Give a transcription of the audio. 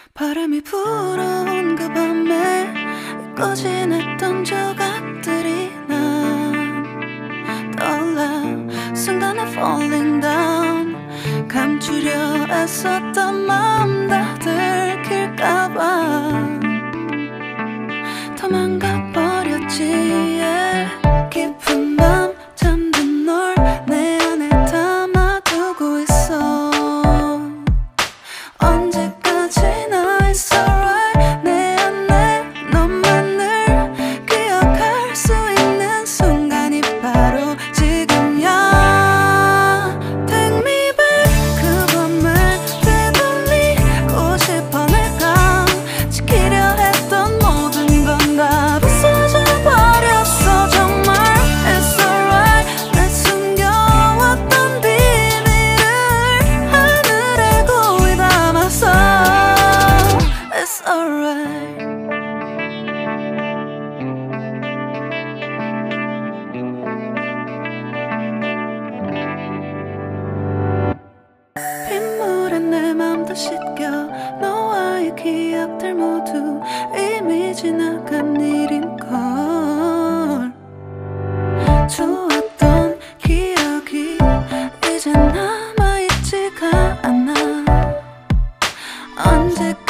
바람이 불어온 그 밤에 꺼진 했던 조각들이 난 떠올라. 순간에 falling down, 감추려 애썼던 마음 다 들킬까봐 도망가 버렸지. yeah. 깊은 밤 잠든 널 내 안에 담아두고 있어. 언제까지나 it's alright. 내 안에 너만을 기억할 수 있는 순간이 바로 지금이야. Take me back. 그 밤을 되돌리고 싶어. 내가 지키려 했던 모든 건 다 부서져 버렸어. 정말 it's alright. 내 숨겨왔던 비밀을 하늘에 고이 담았어. It's alright. 빗물에 내 맘도 씻겨. 너와의 기억들 모두 이미 지나간 일인걸. 좋았던 기억이 이제 남아있지가 않아. 언제까지